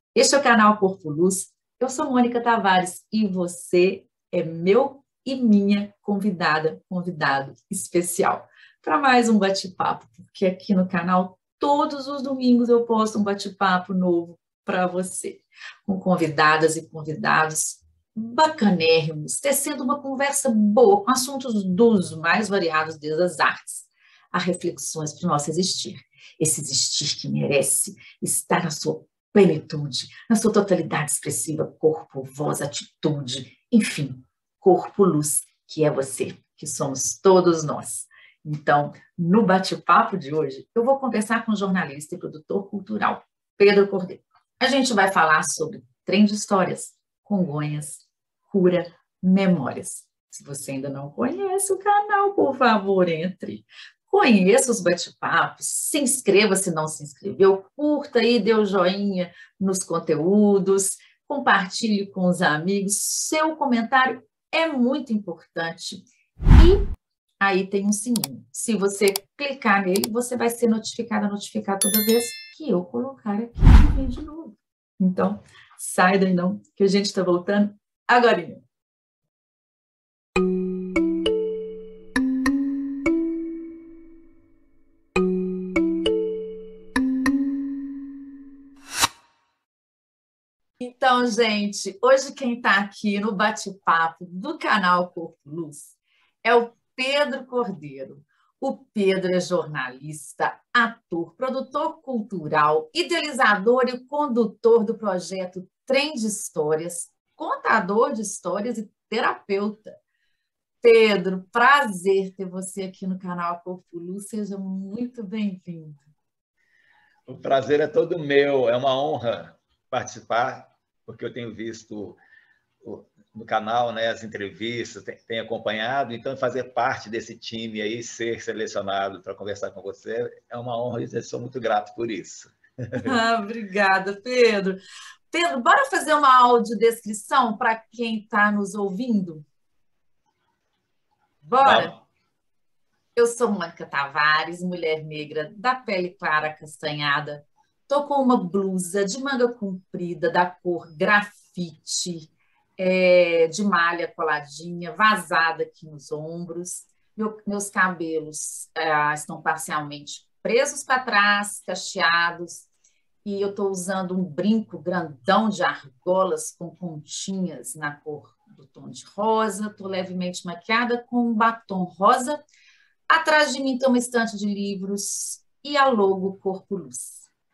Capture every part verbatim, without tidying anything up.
Este é o canal Corpo Luz. Eu sou Mônica Tavares e você é meu e minha convidada, convidado especial para mais um bate-papo, porque aqui no canal todos os domingos eu posto um bate-papo novo para você, com convidadas e convidados bacanérrimos, tecendo uma conversa boa com assuntos dos mais variados, desde as artes a reflexões para o nosso existir. Esse existir que merece estar na sua plenitude, na sua totalidade expressiva, corpo, voz, atitude, enfim, corpo luz, que é você, que somos todos nós. Então, no bate-papo de hoje, eu vou conversar com o jornalista e produtor cultural Pedro Cordeiro. A gente vai falar sobre trem de histórias, Congonhas, cura, memórias. Se você ainda não conhece o canal, por favor, entre. Conheça os bate-papos, se inscreva se não se inscreveu, curta aí, dê o joinha nos conteúdos, compartilhe com os amigos, seu comentário é muito importante. E aí tem um sininho. Se você clicar nele, você vai ser notificada, notificar toda vez que eu colocar aqui um vídeo novo. Então, sai daí não, que a gente está voltando agora. Então, gente, hoje quem está aqui no bate-papo do canal Corpo Luz é o Pedro Cordeiro. O Pedro é jornalista, ator, produtor cultural, idealizador e condutor do projeto Trem de Histórias, contador de histórias e terapeuta. Pedro, prazer ter você aqui no canal Corpo Luz. Seja muito bem-vindo. O prazer é todo meu, é uma honra participar, porque eu tenho visto no canal, né, as entrevistas, tenho acompanhado, então fazer parte desse time aí, ser selecionado para conversar com você, é uma honra e eu sou muito grato por isso. Ah, obrigada, Pedro. Pedro, bora fazer uma audiodescrição para quem está nos ouvindo? Bora? Vamos. Eu sou Mônica Tavares, mulher negra, da pele clara acastanhada. Estou com uma blusa de manga comprida, da cor grafite, é, de malha coladinha, vazada aqui nos ombros. Meu, meus cabelos é, estão parcialmente presos para trás, cacheados. E eu estou usando um brinco grandão de argolas com pontinhas na cor do tom de rosa. Estou levemente maquiada com um batom rosa. Atrás de mim tem uma estante de livros e a logo Corpo Luz.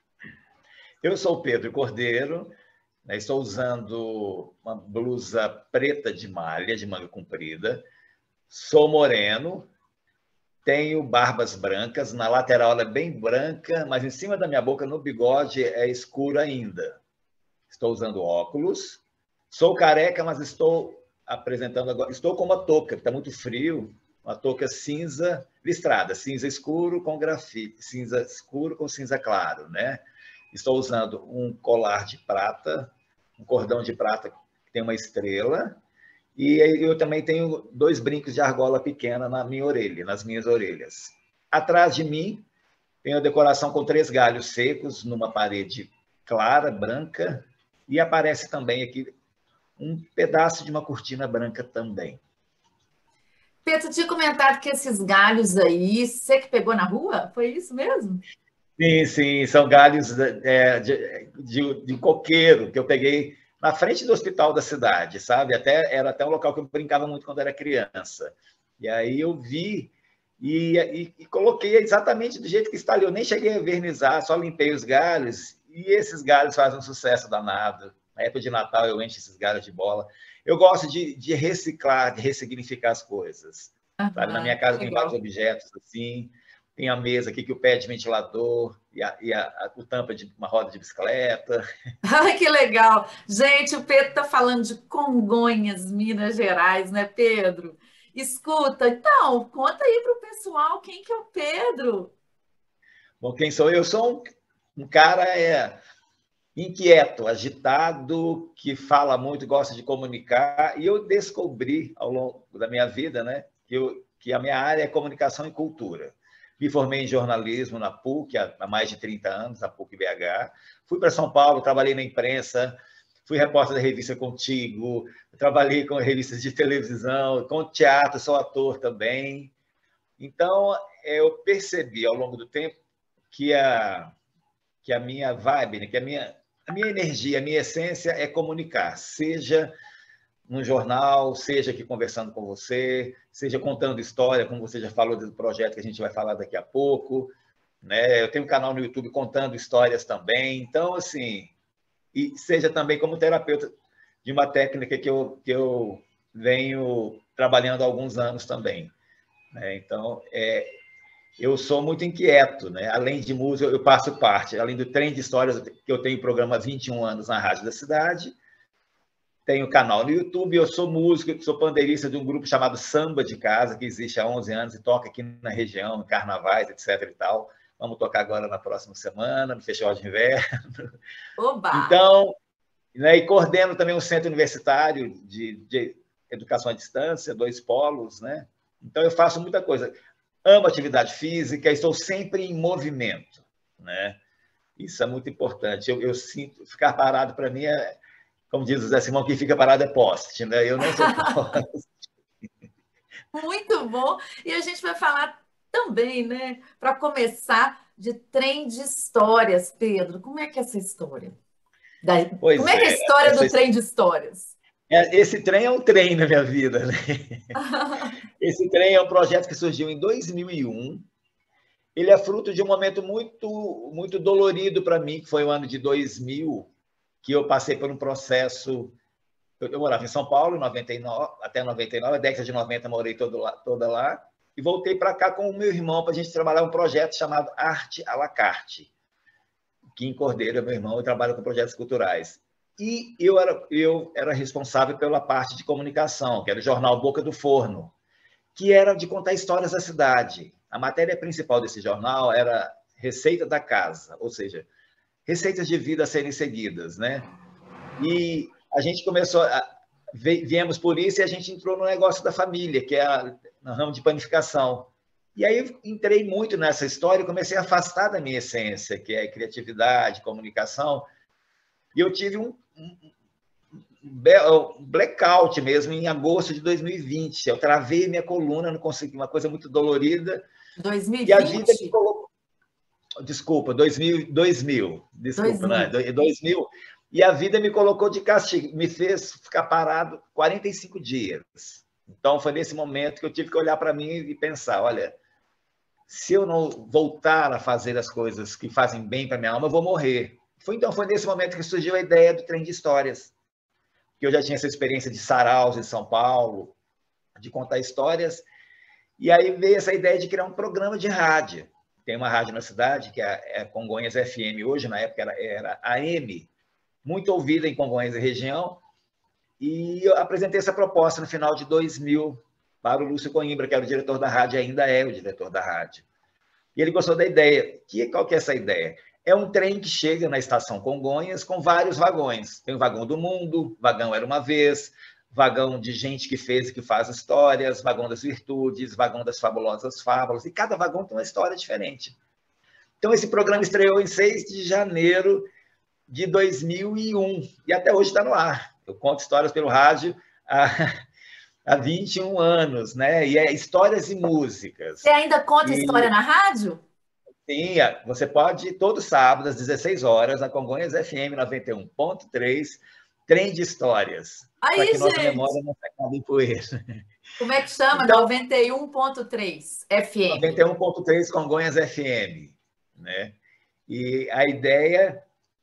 Eu sou o Pedro Cordeiro, né, estou usando uma blusa preta de malha, de manga comprida. Sou moreno, tenho barbas brancas, na lateral ela é bem branca, mas em cima da minha boca, no bigode, é escuro ainda. Estou usando óculos. Sou careca, mas estou apresentando agora. Estou com uma touca, está muito frio. Uma touca cinza listrada, cinza escuro com grafite, cinza escuro com cinza claro, né? Estou usando um colar de prata, um cordão de prata que tem uma estrela, e eu também tenho dois brincos de argola pequena na minha orelha, nas minhas orelhas. Atrás de mim tem a decoração com três galhos secos numa parede clara, branca, e aparece também aqui um pedaço de uma cortina branca também. Pedro, tinha comentado que esses galhos aí, você que pegou na rua? Foi isso mesmo? Sim, sim, são galhos é, de, de, de coqueiro que eu peguei na frente do hospital da cidade, sabe? Até, era até um local que eu brincava muito quando era criança. E aí eu vi e, e, e coloquei exatamente do jeito que está ali. Eu nem cheguei a vernizar, só limpei os galhos e esses galhos fazem um sucesso danado. Na época de Natal eu encho esses galhos de bola. Eu gosto de, de reciclar, de ressignificar as coisas. Uhum, sabe? Na minha casa tem vários objetos assim. Tem a mesa aqui que o pé de ventilador e, a, e a, a, o tampa de uma roda de bicicleta. Ai, que legal! Gente, o Pedro está falando de Congonhas, Minas Gerais, né, Pedro? Escuta, então, conta aí para o pessoal quem que é o Pedro. Bom, quem sou eu? Eu sou um, um cara é, inquieto, agitado, que fala muito, gosta de comunicar, e eu descobri ao longo da minha vida, né, que, eu, que a minha área é comunicação e cultura. Me formei em jornalismo na PUC há mais de trinta anos, na PUC B H. Fui para São Paulo, trabalhei na imprensa, fui repórter da revista Contigo, trabalhei com revistas de televisão, com teatro, sou ator também. Então, eu percebi ao longo do tempo que a, que a minha vibe, né, que a minha, a minha energia, a minha essência é comunicar, seja no jornal, seja aqui conversando com você, seja contando história, como você já falou do projeto que a gente vai falar daqui a pouco, né? Eu tenho um canal no YouTube contando histórias também. Então, assim, e seja também como terapeuta de uma técnica que eu, que eu venho trabalhando há alguns anos também, né? Então, é, eu sou muito inquieto, né? Além de música, eu passo parte, além do trem de histórias, que eu tenho programa há vinte e um anos na Rádio da Cidade, tenho canal no YouTube, eu sou músico, sou pandeirista de um grupo chamado Samba de Casa, que existe há onze anos e toca aqui na região, em carnavais, etc e tal. Vamos tocar agora na próxima semana, no Festival de Inverno. Oba! Então, né, e coordeno também um centro universitário de, de educação à distância, dois polos, né? Então, eu faço muita coisa. Amo atividade física, estou sempre em movimento, né? Isso é muito importante. Eu, eu sinto, ficar parado para mim é, como diz o Zé Simão, quem fica parado é poste, né? Eu não sou poste. Muito bom. E a gente vai falar também, né? Para começar, de trem de histórias, Pedro. Como é que é essa história? Da... Pois Como é que é a é, história essa, do trem de histórias? esse trem é um trem na minha vida, né? Esse trem é um projeto que surgiu em dois mil e um. Ele é fruto de um momento muito, muito dolorido para mim, que foi o ano de dois mil, que eu passei por um processo. Eu morava em São Paulo, noventa e nove, até noventa e nove, a década de noventa morei todo lá, toda lá, e voltei para cá com o meu irmão para a gente trabalhar um projeto chamado Arte à la Carte. Kim Cordeiro é meu irmão, eu trabalho com projetos culturais. E eu era, eu era responsável pela parte de comunicação, que era o jornal Boca do Forno, que era de contar histórias da cidade. A matéria principal desse jornal era Receita da Casa, ou seja, receitas de vida a serem seguidas, né? E a gente começou, a, viemos por isso e a gente entrou no negócio da família, que é a, no ramo de panificação. E aí eu entrei muito nessa história e comecei a afastar da minha essência, que é criatividade, comunicação. E eu tive um, um, um blackout mesmo em agosto de dois mil e vinte. Eu travei minha coluna, não consegui, uma coisa muito dolorida. dois mil e vinte? E a vida me colocou... Desculpa, dois mil, dois mil, desculpa, né? dois mil. E a vida me colocou de castigo, me fez ficar parado quarenta e cinco dias. Então, foi nesse momento que eu tive que olhar para mim e pensar, olha, se eu não voltar a fazer as coisas que fazem bem para minha alma, eu vou morrer. Foi, então, foi nesse momento que surgiu a ideia do Trem de Histórias, que eu já tinha essa experiência de saraus em São Paulo, de contar histórias, e aí veio essa ideia de criar um programa de rádio. Tem uma rádio na cidade, que é a Congonhas F M, hoje, na época, era, era A M, muito ouvida em Congonhas e região, e eu apresentei essa proposta no final de dois mil para o Lúcio Coimbra, que era o diretor da rádio, ainda é o diretor da rádio. E ele gostou da ideia. Que, qual que é essa ideia? É um trem que chega na estação Congonhas com vários vagões. Tem o vagão do mundo, vagão Era Uma Vez, vagão de gente que fez e que faz histórias, vagão das virtudes, vagão das fabulosas fábulas, e cada vagão tem uma história diferente. Então, esse programa estreou em seis de janeiro de dois mil e um, e até hoje está no ar. Eu conto histórias pelo rádio há, há vinte e um anos, né? E é histórias e músicas. Você ainda conta e, história na rádio? Sim, você pode, todo sábado, às dezesseis horas, na Congonhas F M noventa e um ponto três, Trem de Histórias, para que nossa memória não se acabe em poeira. Como é que chama? Então, noventa e um ponto três F M. noventa e um ponto três Congonhas F M, né? E a ideia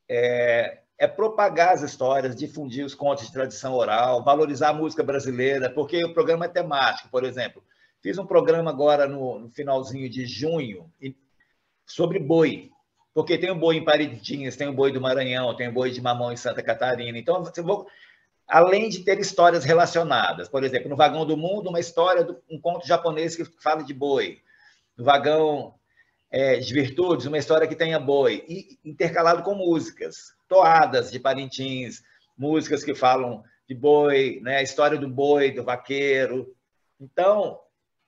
é, é propagar as histórias, difundir os contos de tradição oral, valorizar a música brasileira, porque o programa é temático, por exemplo. Fiz um programa agora no, no finalzinho de junho sobre boi, porque tem o boi em Parintins, tem o boi do Maranhão, tem o boi de Mamão em Santa Catarina. Então, você vou, além de ter histórias relacionadas, por exemplo, no Vagão do Mundo, uma história, de um conto japonês que fala de boi. No Vagão é, de Virtudes, uma história que tenha boi, e intercalado com músicas, toadas de Parintins, músicas que falam de boi, né? A história do boi, do vaqueiro. Então,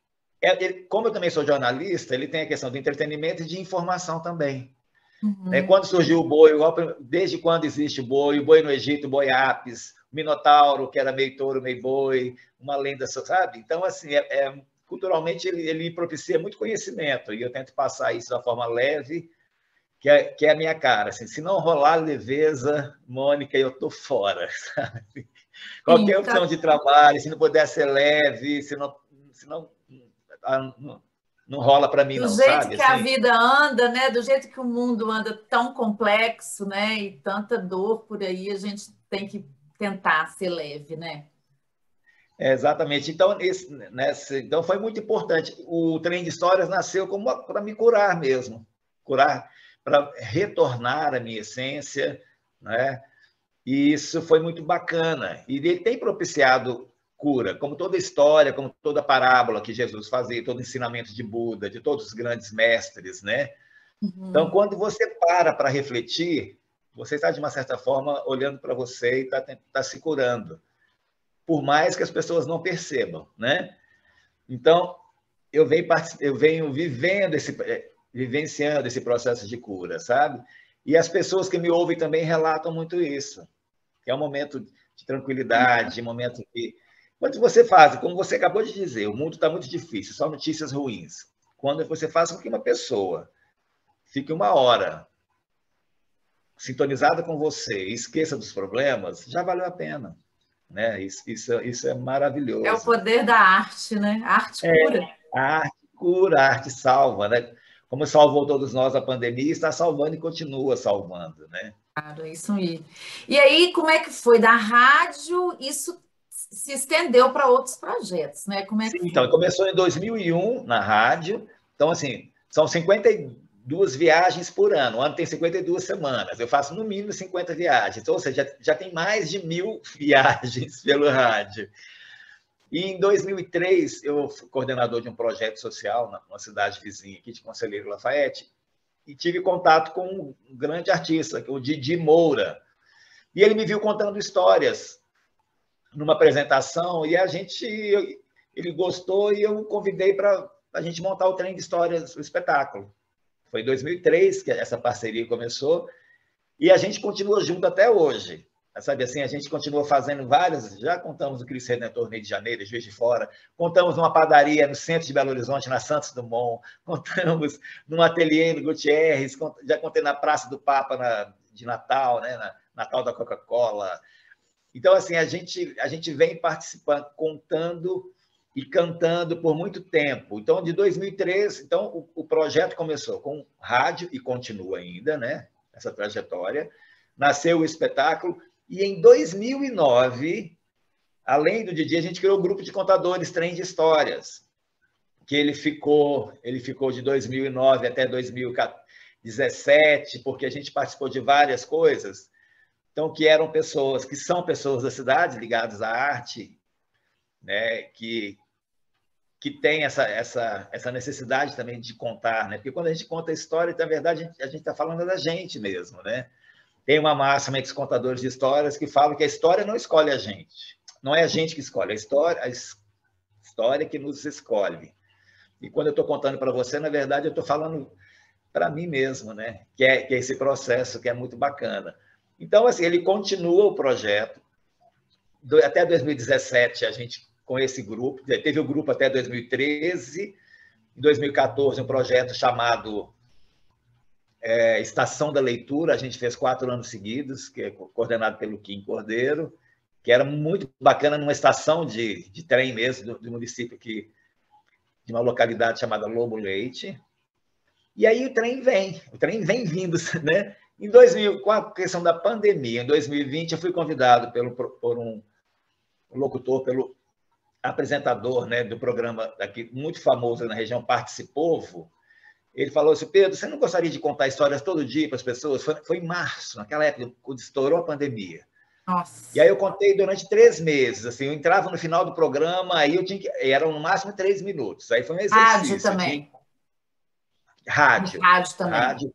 é, ele, como eu também sou jornalista, ele tem a questão do entretenimento e de informação também. Uhum. Né? Quando surgiu o boi, desde quando existe o boi, o boi no Egito, o boi Apis, o Minotauro, que era meio touro, meio boi, uma lenda, sabe? Então, assim, é, é, culturalmente ele, ele propicia muito conhecimento, e eu tento passar isso da forma leve, que é, que é a minha cara. Assim, se não rolar leveza, Mônica, eu tô fora, sabe? Qualquer Sim, tá... opção de trabalho, se não puder ser leve, se não, se não, não, não rola para mim, do não, jeito sabe? que a Assim, vida anda, né? Do jeito que o mundo anda tão complexo, né? E tanta dor por aí, a gente tem que tentar ser leve, né? é, exatamente. Então, esse, nesse, então, foi muito importante. O Trem de Histórias nasceu como para me curar mesmo, curar, para retornar à minha essência, né? E isso foi muito bacana. E ele tem propiciado cura, como toda história, como toda parábola que Jesus fazia, todo ensinamento de Buda, de todos os grandes mestres, né? Uhum. Então, quando você para para refletir, você está, de uma certa forma, olhando para você e está tá se curando, por mais que as pessoas não percebam, né? Então, eu venho, eu venho vivendo esse, vivenciando esse processo de cura, sabe? E as pessoas que me ouvem também relatam muito isso, que é um momento de tranquilidade, um momento que... Quando você faz, como você acabou de dizer, o mundo está muito difícil, só notícias ruins. Quando você faz com que uma pessoa fique uma hora sintonizada com você e esqueça dos problemas, já valeu a pena. Né? Isso, isso, isso é É o maravilhoso. poder da arte, né? A arte cura. É, a arte cura, a arte salva, né? Como salvou todos nós a pandemia, está salvando e continua salvando, né? Claro, isso aí. E aí, como é que foi? Da rádio, isso se estendeu para outros projetos, né? Como é Sim, que então, foi? começou em dois mil e um na rádio. Então, assim, são cinquenta e duas viagens por ano. O ano tem cinquenta e duas semanas. Eu faço no mínimo cinquenta viagens. Então, ou seja, já, já tem mais de mil viagens pelo rádio. E em dois mil e três, eu fui coordenador de um projeto social numa cidade vizinha aqui de Conselheiro Lafayette, e tive contato com um grande artista, o Didi Moura. E ele me viu contando histórias numa apresentação, e a gente, ele gostou, e eu o convidei para a gente montar o Trem de Histórias, o espetáculo. Foi em dois mil e três que essa parceria começou, e a gente continua junto até hoje. Sabe assim, a gente continua fazendo várias, já contamos o Cristo Redentor no Rio de Janeiro, Juiz de Fora, contamos numa padaria no centro de Belo Horizonte, na Santos Dumont, contamos num ateliê no Gutierrez, já contei na Praça do Papa na, de Natal, né, na Natal da Coca-Cola. Então, assim, a gente, a gente vem participando, contando e cantando por muito tempo. Então, de dois mil e três, então, o, o projeto começou com rádio e continua ainda, né, essa trajetória. Nasceu o espetáculo. E em dois mil e nove, além do Didi, a gente criou o grupo de contadores Trem de Histórias, que ele ficou, ele ficou de dois mil e nove até dois mil e dezessete, porque a gente participou de várias coisas, então, que eram pessoas, que são pessoas da cidade, ligadas à arte, né, que, que tem essa, essa, essa necessidade também de contar, né? Porque quando a gente conta a história, na verdade, a gente está falando da gente mesmo, né? Tem uma máxima entre os contadores de histórias que falam que a história não escolhe a gente. Não é a gente que escolhe, a história, a história que nos escolhe. E quando eu estou contando para você, na verdade, eu estou falando para mim mesmo, né? Que é, que é esse processo que é muito bacana. Então, assim, ele continua o projeto. Até dois mil e dezessete, a gente, com esse grupo, teve o grupo até dois mil e treze. Em dois mil e quatorze, um projeto chamado É, Estação da Leitura, a gente fez quatro anos seguidos, que é coordenado pelo Kim Cordeiro, que era muito bacana numa estação de, de trem mesmo, do, do município que, de uma localidade chamada Lobo Leite. E aí o trem vem, o trem vem vindo, né? Em dois mil, com a questão da pandemia, em dois mil e vinte, eu fui convidado pelo, por um locutor, pelo apresentador, né, do programa daqui, muito famoso na região, Parte Povo. Ele falou assim: Pedro, você não gostaria de contar histórias todo dia para as pessoas? Foi, foi em março, naquela época, quando estourou a pandemia. Nossa. E aí eu contei durante três meses. Assim, eu entrava no final do programa, aí eu tinha que... Eram no máximo três minutos. Aí foi um Rádio exercício. também. De... Rádio. Rádio também. Rádio.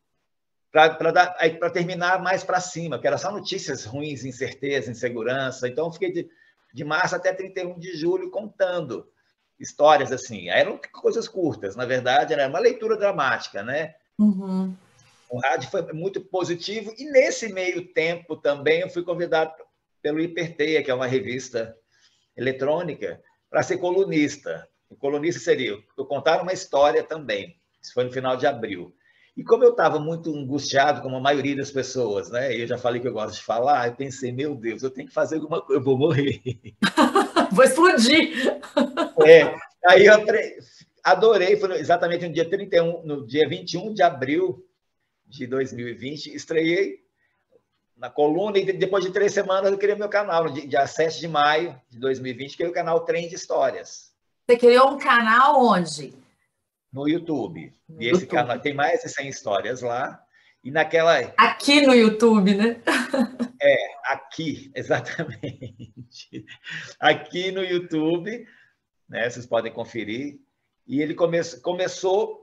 Para terminar mais para cima, que era só notícias ruins, incerteza, insegurança. Então, eu fiquei de, de março até trinta e um de julho contando. histórias assim. Eram coisas curtas, na verdade, era uma leitura dramática, né? Uhum. O rádio foi muito positivo, e nesse meio tempo também eu fui convidado pelo Hiperteia, que é uma revista eletrônica, para ser colunista. O colunista seria eu contar uma história também. Isso foi no final de abril. E como eu estava muito angustiado, como a maioria das pessoas, né? Eu já falei que eu gosto de falar, eu pensei, meu Deus, eu tenho que fazer alguma coisa, eu vou morrer. Vou explodir! É, aí eu adorei, foi exatamente no dia trinta e um, no dia vinte e um de abril de dois mil e vinte, estreiei na coluna, e depois de três semanas eu criei meu canal, no dia sete de maio de dois mil e vinte, criei o canal Trem de Histórias. Você criou um canal onde? No YouTube. No E esse YouTube. canal tem mais de cem histórias lá. E naquela. Aqui no YouTube, né? É, aqui, exatamente. Aqui no YouTube, né? Vocês podem conferir. E ele come... começou.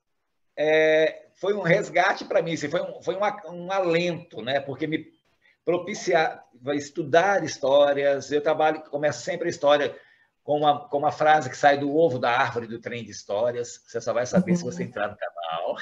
É... Foi um resgate para mim, foi, um, foi um, um alento, né? Porque me propiciar estudar histórias. Eu trabalho, começo sempre a história com uma, com uma frase que sai do ovo da árvore do Trem de Histórias. Você só vai saber uhum. se você entrar no canal.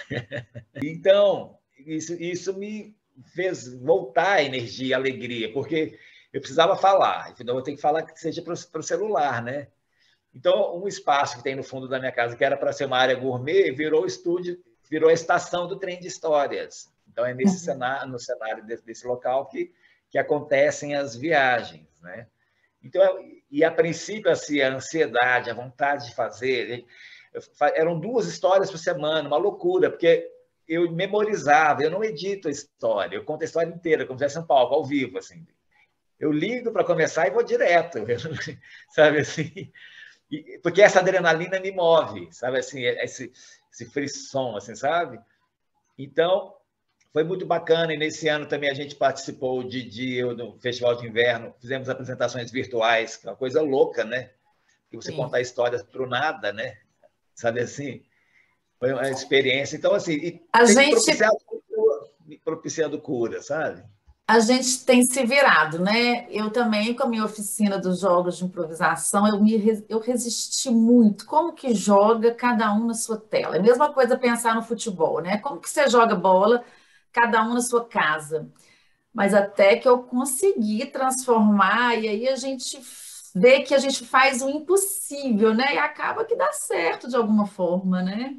Então, isso, isso me fez voltar a energia, a alegria, porque eu precisava falar. Então, eu tenho que falar que seja para o celular, né? Então, um espaço que tem no fundo da minha casa, que era para ser uma área gourmet, virou estúdio, virou a estação do Trem de Histórias. Então, é nesse uhum. cenário, no cenário desse, desse local que, que acontecem as viagens, né? Então, e a princípio, assim, a ansiedade, a vontade de fazer, eram duas histórias por semana, uma loucura, porque eu memorizava, eu não edito a história, eu conto a história inteira, como se fosse São Paulo, ao vivo, assim. Eu ligo para começar e vou direto, sabe assim? Porque essa adrenalina me move, sabe assim, esse, esse frisson, assim, sabe? Então, foi muito bacana, e nesse ano também a gente participou de dia do Festival de Inverno, fizemos apresentações virtuais, que é uma coisa louca, né? Que você Sim. contar histórias para o nada, né? Sabe assim? Foi uma experiência. Então, assim, a gente... propiciado, propiciando cura, sabe? A gente tem se virado, né? Eu também, com a minha oficina dos jogos de improvisação, eu, me, eu resisti muito. Como que joga cada um na sua tela? É a mesma coisa pensar no futebol, né? Como que você joga bola, cada um na sua casa? Mas até que eu consegui transformar, e aí a gente vê que a gente faz o impossível, né? E acaba que dá certo de alguma forma, né?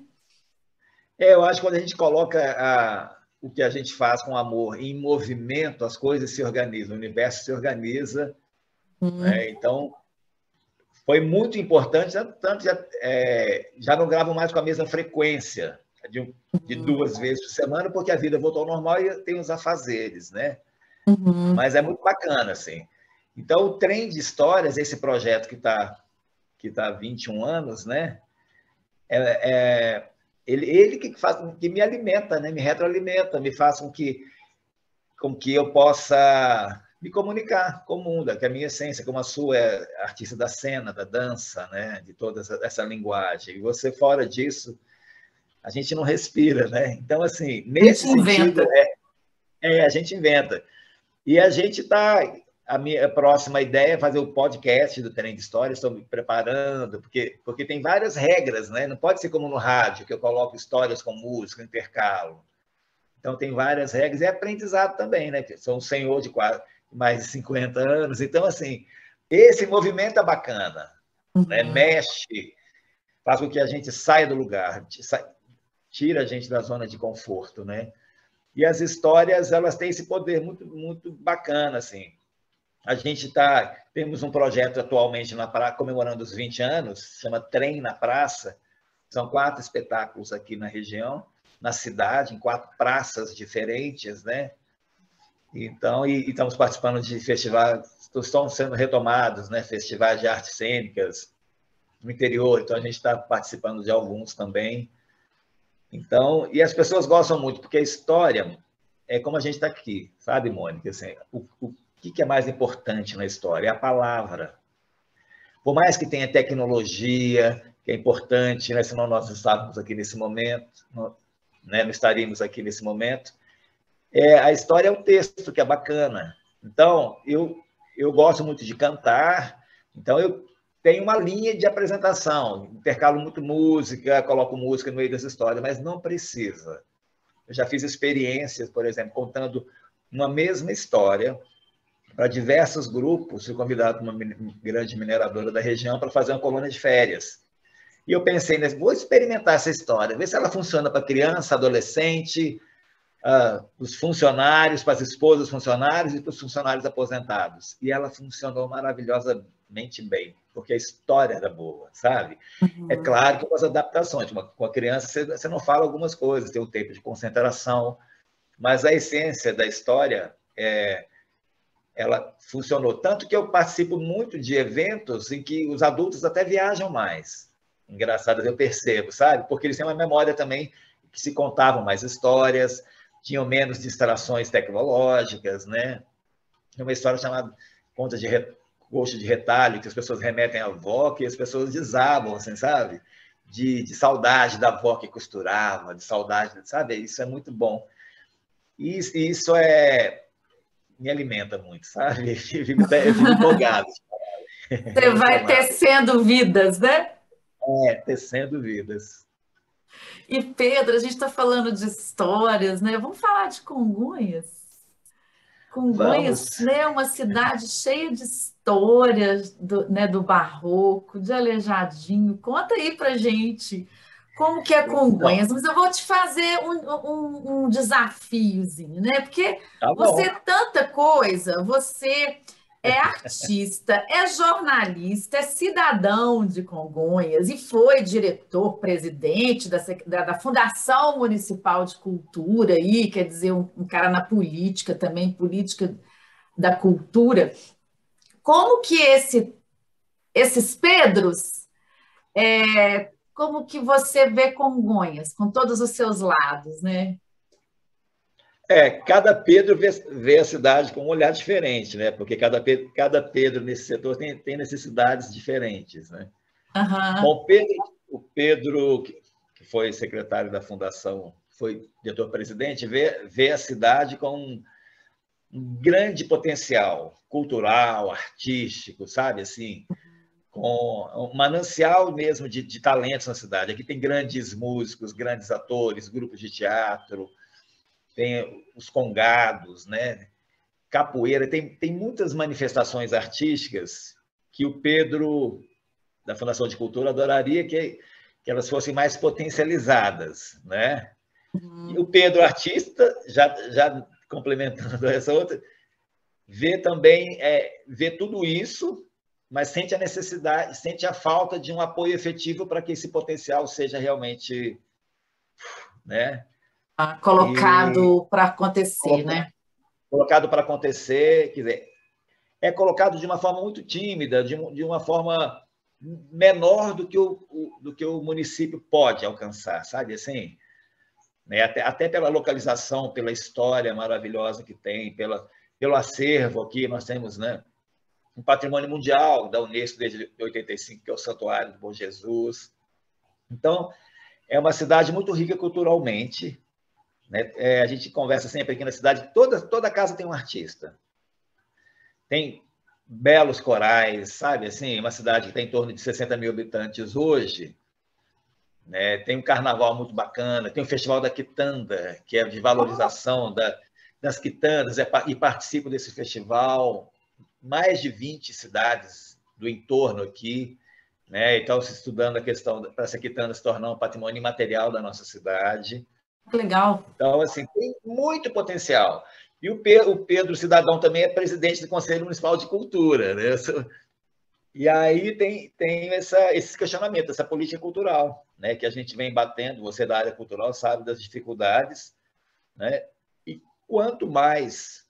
É, eu acho que quando a gente coloca a, o que a gente faz com amor em movimento, as coisas se organizam, o universo se organiza. Hum. Né? Então, foi muito importante, tanto já, é, já não gravo mais com a mesma frequência, de, de duas vezes por semana, porque a vida voltou ao normal e tem os afazeres, né? Uhum. Mas é muito bacana, assim. Então, o Trem de Histórias, esse projeto que está que tá há vinte e um anos, né? É, é, ele, ele que, faz, que me alimenta, né? Me retroalimenta, me faz com que, com que eu possa me comunicar com o mundo, que é a minha essência, como a sua é artista da cena, da dança, né? De toda essa, essa linguagem. E você, fora disso, a gente não respira, né? Então, assim, nesse sentido, é, é, a gente inventa. E a gente está... A minha próxima ideia é fazer o podcast do Trem de Histórias, estou me preparando, porque, porque tem várias regras, né? Não pode ser como no rádio, que eu coloco histórias com música, intercalo. Então, tem várias regras, e é aprendizado também, né? Sou um senhor de quase mais de cinquenta anos, então, assim, esse movimento é bacana, uhum. né? Mexe, faz com que a gente saia do lugar, tira a gente da zona de conforto, né? E as histórias, elas têm esse poder muito, muito bacana, assim. A gente está... Temos um projeto atualmente na pra, comemorando os vinte anos, chama Trem na Praça. São quatro espetáculos aqui na região, na cidade, em quatro praças diferentes, né? Então, e, e estamos participando de festivais, estão sendo retomados, né? Festivais de artes cênicas no interior, então a gente está participando de alguns também. Então, e as pessoas gostam muito, porque a história é como a gente está aqui, sabe, Mônica? Assim, o, o O que é mais importante na história? É a palavra. Por mais que tenha tecnologia, que é importante, né? Senão nós não estávamos aqui nesse momento, não, né? Não estaríamos aqui nesse momento. É, a história é o texto, que é bacana. Então, eu, eu gosto muito de cantar, então eu tem uma linha de apresentação, intercalo muito música, coloco música no meio das histórias, mas não precisa. Eu já fiz experiências, por exemplo, contando uma mesma história para diversos grupos. Fui convidado por uma grande mineradora da região para fazer uma colônia de férias. E eu pensei, vou experimentar essa história, ver se ela funciona para criança, adolescente, uh, os funcionários, para as esposas funcionários e para os funcionários aposentados. E ela funcionou maravilhosamente bem, porque a história era boa, sabe? Uhum. É claro que com as adaptações, com a criança você, você não fala algumas coisas, tem um tempo de concentração, mas a essência da história, é, ela funcionou. Tanto que eu participo muito de eventos em que os adultos até viajam mais. Engraçado, eu percebo, sabe? Porque eles têm uma memória também que se contavam mais histórias, tinham menos distrações tecnológicas, né? Tem uma história chamada Conta de Re... Coxa de Retalho, que as pessoas remetem à avó, que as pessoas desabam, assim, sabe? De, de saudade da avó que costurava, de saudade, sabe? Isso é muito bom. E isso é... me alimenta muito, sabe? Eu fico, eu fico empolgado. Você vai tecendo vidas, né? É, tecendo vidas. E, Pedro, a gente está falando de histórias, né? Vamos falar de Congonhas. Congonhas, né? Uma cidade cheia de histórias do, né, do barroco, de Aleijadinho. Conta aí pra gente como que é Congonhas. Mas eu vou te fazer um, um, um desafiozinho, né? Porque tá você é tanta coisa, você... é artista, é jornalista, é cidadão de Congonhas e foi diretor-presidente da, da, da Fundação Municipal de Cultura, aí, quer dizer, um, um cara na política também, política da cultura. Como que esse, esses Pedros, é, como que você vê Congonhas, com todos os seus lados, né? É, cada Pedro vê, vê a cidade com um olhar diferente, né? Porque cada Pedro, cada Pedro nesse setor tem, tem necessidades diferentes, né? Uhum. Bom, Pedro, o Pedro, que foi secretário da Fundação, foi diretor-presidente, vê, vê a cidade com um, um grande potencial cultural, artístico, sabe? Assim, com um manancial mesmo de, de talentos na cidade. Aqui tem grandes músicos, grandes atores, grupos de teatro, tem os congados, né? Capoeira, tem, tem muitas manifestações artísticas que o Pedro, da Fundação de Cultura, adoraria que, que elas fossem mais potencializadas, né? Uhum. E o Pedro, artista, já, já complementando essa outra, vê também, é, vê tudo isso, mas sente a necessidade, sente a falta de um apoio efetivo para que esse potencial seja realmente, né? Colocado para acontecer, colocado, né? Colocado para acontecer, quer dizer, é colocado de uma forma muito tímida, de, de uma forma menor do que, o, o, do que o município pode alcançar, sabe? Assim, né? até, até pela localização, pela história maravilhosa que tem, pela, pelo acervo aqui, nós temos, né, um patrimônio mundial da Unesco desde oitenta e cinco, que é o Santuário do Bom Jesus. Então, é uma cidade muito rica culturalmente, né? É, a gente conversa sempre aqui na cidade, toda, toda casa tem um artista. Tem belos corais, sabe? Assim, uma cidade que tem em torno de sessenta mil habitantes hoje, né? Tem um carnaval muito bacana, tem o Festival da Quitanda, que é de valorização oh. da, das quitandas, é, e participo desse festival. Mais de vinte cidades do entorno aqui, né? Então, se estudando a questão para essa quitanda se tornar um patrimônio imaterial da nossa cidade. Legal. Então, assim, tem muito potencial. E o Pedro, o Pedro Cidadão também é presidente do Conselho Municipal de Cultura, né? E aí tem, tem essa, esse questionamento, essa política cultural, né? Que a gente vem batendo, você da área cultural sabe das dificuldades, né? E quanto mais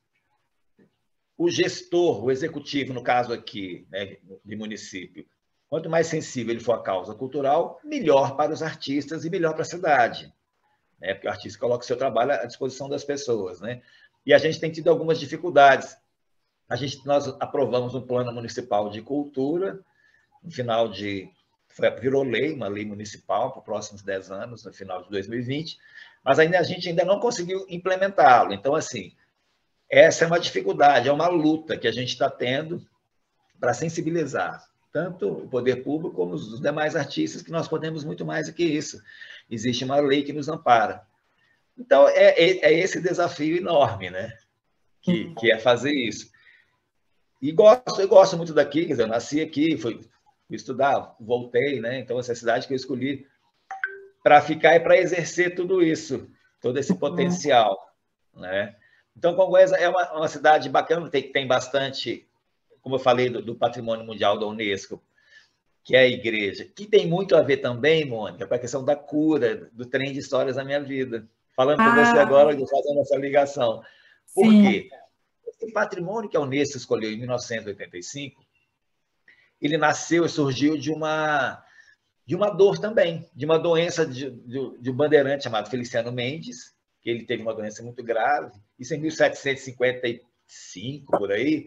o gestor, o executivo, no caso aqui, né, de município, quanto mais sensível ele for à causa cultural, melhor para os artistas e melhor para a cidade, né? Porque o artista coloca o seu trabalho à disposição das pessoas, né? E a gente tem tido algumas dificuldades. A gente, nós aprovamos um plano municipal de cultura, no final de... Foi, virou lei, uma lei municipal para os próximos dez anos, no final de dois mil e vinte, mas ainda, a gente ainda não conseguiu implementá-lo. Então, assim, essa é uma dificuldade, é uma luta que a gente está tendo para sensibilizar tanto o poder público como os demais artistas, que nós podemos muito mais do que isso. Existe uma lei que nos ampara. Então, é, é, é esse desafio enorme, né? Que, que é fazer isso. E gosto, eu gosto muito daqui, quer dizer, eu nasci aqui, fui, fui estudar, voltei, né? Então, essa é a cidade que eu escolhi para ficar e para exercer tudo isso, todo esse potencial, né? Então, Congonhas é uma, uma cidade bacana, tem, tem bastante, como eu falei, do, do Patrimônio Mundial da Unesco, que é a igreja, que tem muito a ver também, Mônica, com a questão da cura, do trem de histórias da minha vida. Falando com você Ah, agora, fazendo essa ligação. Por sim. quê? Esse patrimônio que a Unesco escolheu em mil novecentos e oitenta e cinco, ele nasceu e surgiu de uma, de uma dor também, de uma doença de, de, de um bandeirante chamado Feliciano Mendes, que ele teve uma doença muito grave, isso em mil setecentos e cinquenta e cinco, por aí,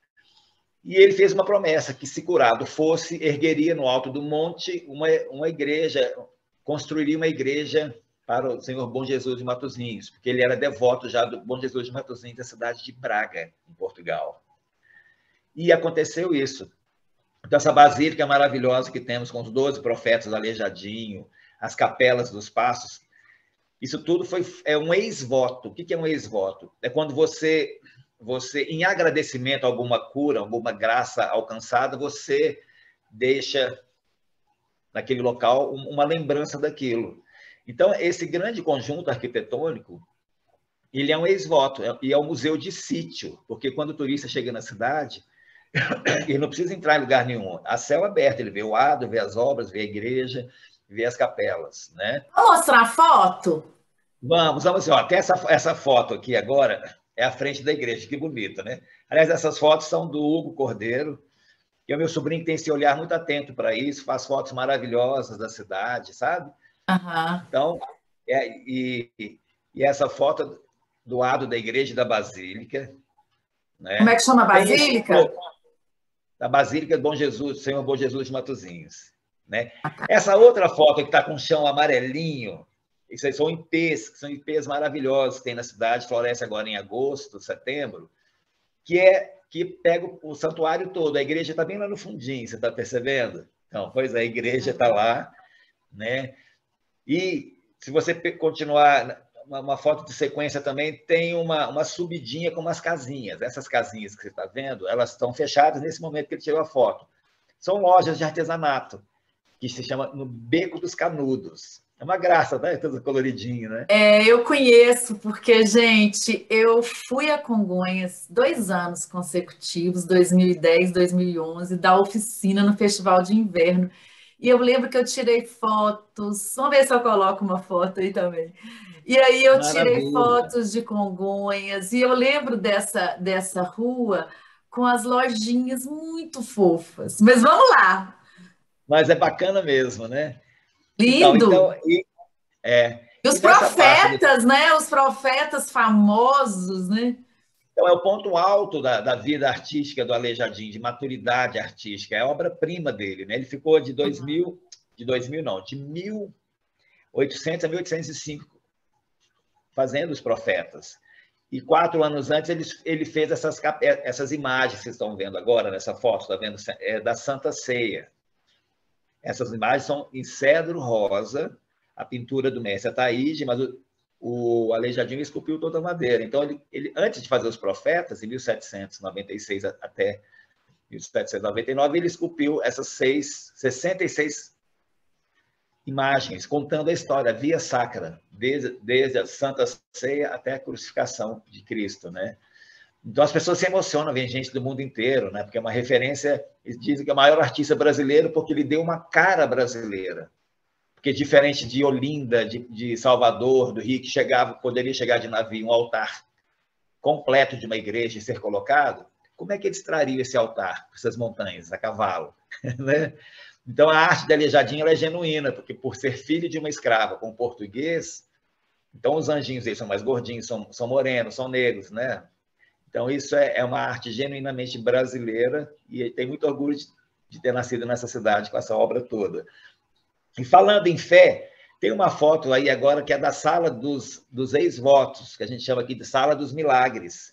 e ele fez uma promessa que, se curado fosse, ergueria no alto do monte uma, uma igreja, construiria uma igreja para o Senhor Bom Jesus de Matosinhos, porque ele era devoto já do Bom Jesus de Matosinhos, da cidade de Braga, em Portugal. E aconteceu isso. Então, essa basílica maravilhosa que temos com os doze profetas, Aleijadinho, as capelas dos passos, isso tudo foi, é um ex-voto. O que é um ex-voto? É quando você, você, em agradecimento a alguma cura, alguma graça alcançada, você deixa naquele local uma lembrança daquilo. Então, esse grande conjunto arquitetônico, ele é um ex-voto, e é um museu de sítio, porque quando o turista chega na cidade, ele não precisa entrar em lugar nenhum, a céu aberto, ele vê o adro, vê as obras, vê a igreja, vê as capelas, né? Vou mostrar a foto? Vamos, vamos assim, ó, tem essa, essa foto aqui agora, é a frente da igreja, que bonita, né? Aliás, essas fotos são do Hugo Cordeiro, que é o meu sobrinho que tem esse olhar muito atento para isso, faz fotos maravilhosas da cidade, sabe? Aham. Então, é, e, e essa foto do lado da igreja e da Basílica, Como é né? que chama a Tem esse basílica? da Basílica do Bom Jesus, Senhor Bom Jesus de Matosinhos, né? Essa outra foto que está com o chão amarelinho, isso aí são ipês, que são ipês maravilhosos que tem na cidade, floresce agora em agosto, setembro, que é que pega o santuário todo. A igreja está bem lá no fundinho, você está percebendo? Então, pois é, a igreja está lá, né? E se você continuar uma, uma foto de sequência também, tem uma, uma subidinha com umas casinhas. Essas casinhas que você está vendo, elas estão fechadas nesse momento que ele tirou a foto. São lojas de artesanato, que se chama no Beco dos Canudos. É uma graça, né? Tudo coloridinho, né? É, eu conheço, porque, gente, eu fui a Congonhas dois anos consecutivos, dois mil e dez, dois mil e onze, da oficina no Festival de Inverno. E eu lembro que eu tirei fotos. Vamos ver se eu coloco uma foto aí também. E aí eu tirei Maravilha. fotos de Congonhas, e eu lembro dessa, dessa rua com as lojinhas muito fofas. Mas vamos lá! Mas é bacana mesmo, né? Então, Lindo! então e, é, E os e nessa parte do, profetas, né? Os profetas famosos, né? então, é o ponto alto da, da vida artística do Aleijadinho, de maturidade artística, é a obra-prima dele, né? Ele ficou de dois mil, de dois mil não, de mil e oitocentos a mil oitocentos e cinco fazendo os profetas. E quatro anos antes ele, ele fez essas, essas imagens que vocês estão vendo agora nessa foto, está vendo? É da Santa Ceia. Essas imagens são em cedro rosa, a pintura do mestre Ataíde, mas o, o Aleijadinho esculpiu toda a madeira. Então, ele, ele, antes de fazer os profetas, em mil setecentos e noventa e seis até mil setecentos e noventa e nove, ele esculpiu essas seis, sessenta e seis imagens, contando a história, a via sacra, desde, desde a Santa Ceia até a crucificação de Cristo, né? Então, as pessoas se emocionam, vem gente do mundo inteiro, né? Porque é uma referência, eles dizem que é o maior artista brasileiro porque ele deu uma cara brasileira. Porque, diferente de Olinda, de, de Salvador, do Rio, que chegava, poderia chegar de navio, um altar completo de uma igreja e ser colocado, como é que eles trariam esse altar, essas montanhas, a cavalo? Né? Então, a arte da Aleijadinho ela é genuína, porque, por ser filho de uma escrava com português, então os anjinhos eles são mais gordinhos, são, são morenos, são negros, né? Então, isso é, é uma arte genuinamente brasileira e tem muito orgulho de, de ter nascido nessa cidade com essa obra toda. E falando em fé, tem uma foto aí agora que é da Sala dos, dos Ex-Votos, que a gente chama aqui de Sala dos Milagres.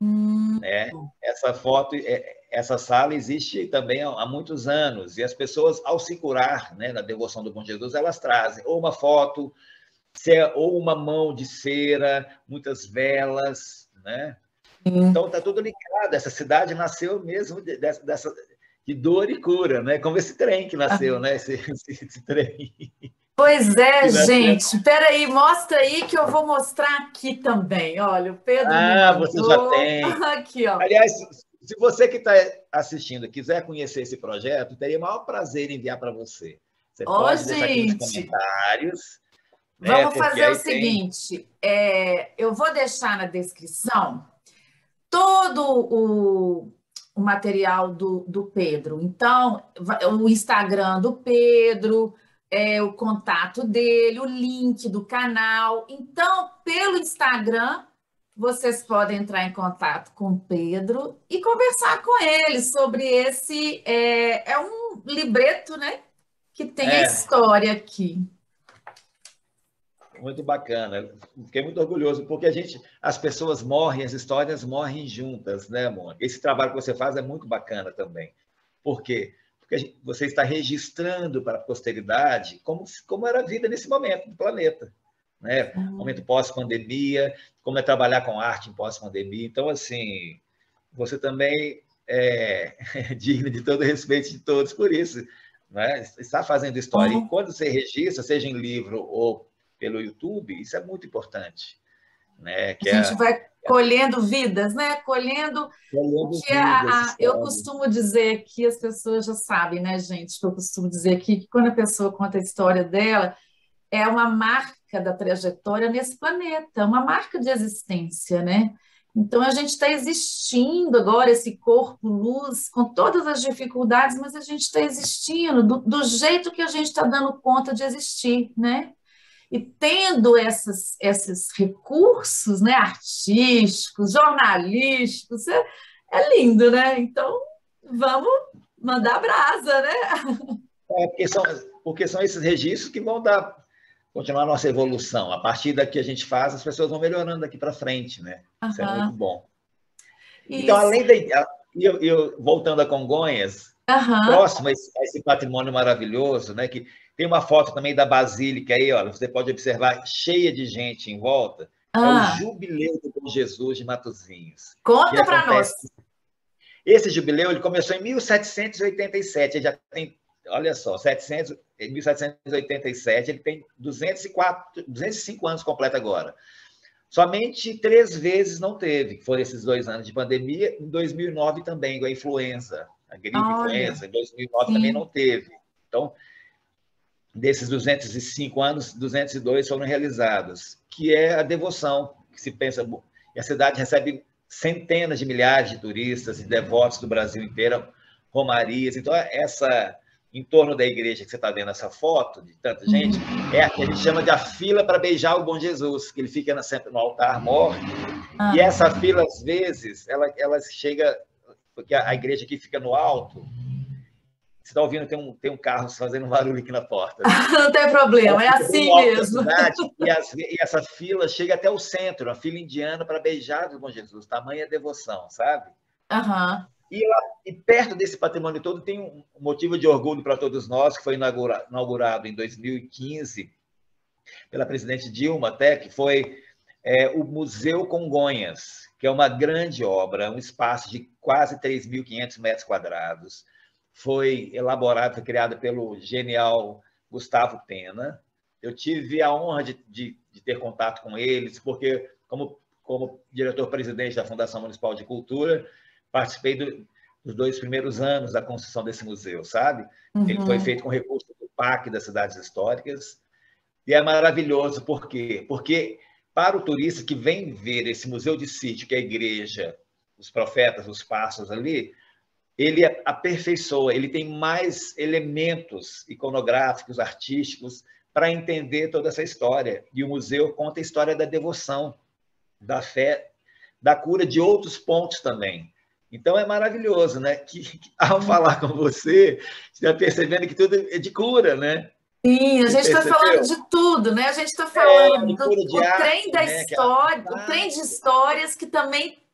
Hum. Né? Essa foto, essa sala existe também há muitos anos, e as pessoas, ao se curar, né, na devoção do Bom Jesus, elas trazem ou uma foto, ou uma mão de cera, muitas velas, né? Então está tudo ligado. Essa cidade nasceu mesmo dessa, dessa, de dor e cura, né? Como esse trem que nasceu, né? Esse, esse, esse trem. Pois é, gente. Espera aí, mostra aí que eu vou mostrar aqui também. Olha, o Pedro me Ah, mandou. você já tem. Aqui, ó. Aliás, se você que está assistindo quiser conhecer esse projeto, teria o maior prazer em enviar para você. Você Ó, pode gente. deixar aqui nos comentários. Vamos né? fazer o tem... seguinte, é, eu vou deixar na descrição todo o, o material do, do Pedro. Então, o Instagram do Pedro, é, o contato dele, o link do canal. Então, pelo Instagram, vocês podem entrar em contato com o Pedro e conversar com ele sobre esse... É, é um libreto, né? Que tem é. a história aqui. Muito bacana. Fiquei muito orgulhoso, porque a gente, as pessoas morrem, as histórias morrem juntas, né, Mônica? Esse trabalho que você faz é muito bacana também. Por quê? Porque a gente, você está registrando para a posteridade como, como era a vida nesse momento do planeta, né? Momento pós-pandemia, como é trabalhar com arte em pós-pandemia. Então, assim, você também é digno de todo respeito de todos por isso, né? Está fazendo história. E quando você registra, seja em livro ou pelo YouTube, isso é muito importante. Né? Que a gente é, vai colhendo vidas, né? Colhendo, colhendo que vidas, a, a, eu costumo dizer que as pessoas já sabem, né, gente? Eu costumo dizer aqui que quando a pessoa conta a história dela, é uma marca da trajetória nesse planeta, uma marca de existência, né? Então a gente está existindo agora, esse corpo luz, com todas as dificuldades, mas a gente está existindo do, do jeito que a gente está dando conta de existir, né? E tendo essas, esses recursos, né, artísticos, jornalísticos, é, é lindo, né? Então, vamos mandar brasa, né? É, porque, são, porque são esses registros que vão dar, continuar a nossa evolução. A partir daqui que a gente faz, as pessoas vão melhorando daqui para frente, né? Uhum. Isso é muito bom. Isso. Então, além da... Eu, eu, voltando a Congonhas, uhum. próximo a esse, a esse patrimônio maravilhoso, né, que tem uma foto também da Basílica aí, olha, você pode observar, cheia de gente em volta. Ah. É o Jubileu do Bom Jesus de Matosinhos. Conta para nós. Esse jubileu ele começou em mil setecentos e oitenta e sete, ele já tem, olha só, setecentos, mil setecentos e oitenta e sete, ele tem duzentos e quatro, duzentos e cinco anos completo agora. Somente três vezes não teve, que foram esses dois anos de pandemia, em dois mil e nove também, com a influenza, a gripe influenza, em dois mil e nove sim. também não teve. Então, desses duzentos e cinco anos, duzentos e dois foram realizados, que é a devoção, que se pensa, e a cidade recebe centenas de milhares de turistas e devotos do Brasil inteiro, romarias, então essa, em torno da igreja que você está vendo essa foto, de tanta gente, é a que a gente chama de a fila para beijar o Bom Jesus, que ele fica sempre no altar mor, ah. e essa fila, às vezes, ela, ela chega, porque a, a igreja aqui fica no alto. Você está ouvindo, tem um, tem um carro fazendo um barulho aqui na porta. Não tem problema, é assim mesmo. Cidade, e, as, e essa fila chega até o centro, a fila indiana para beijar o Bom Jesus, tamanha devoção, sabe? Uhum. E, lá, e perto desse patrimônio todo tem um motivo de orgulho para todos nós, que foi inaugurado, inaugurado em dois mil e quinze pela presidente Dilma até, que foi é, o Museu Congonhas, que é uma grande obra, um espaço de quase três mil e quinhentos metros quadrados, foi elaborado, foi criado pelo genial Gustavo Pena. Eu tive a honra de, de, de ter contato com eles, porque, como, como diretor-presidente da Fundação Municipal de Cultura, participei do, dos dois primeiros anos da construção desse museu, sabe? Uhum. Ele foi feito com recursos do P A C das Cidades Históricas, e é maravilhoso, por quê? Porque, para o turista que vem ver esse museu de sítio, que é a igreja, os profetas, os passos ali, ele aperfeiçoa, ele tem mais elementos iconográficos, artísticos, para entender toda essa história. E o museu conta a história da devoção, da fé, da cura de outros pontos também. Então, é maravilhoso, né? Que, que ao falar com você, você está percebendo que tudo é de cura, né? Sim, a gente está falando de tudo, né? A gente está falando é, do o arte, trem da né? história, o trem de histórias que também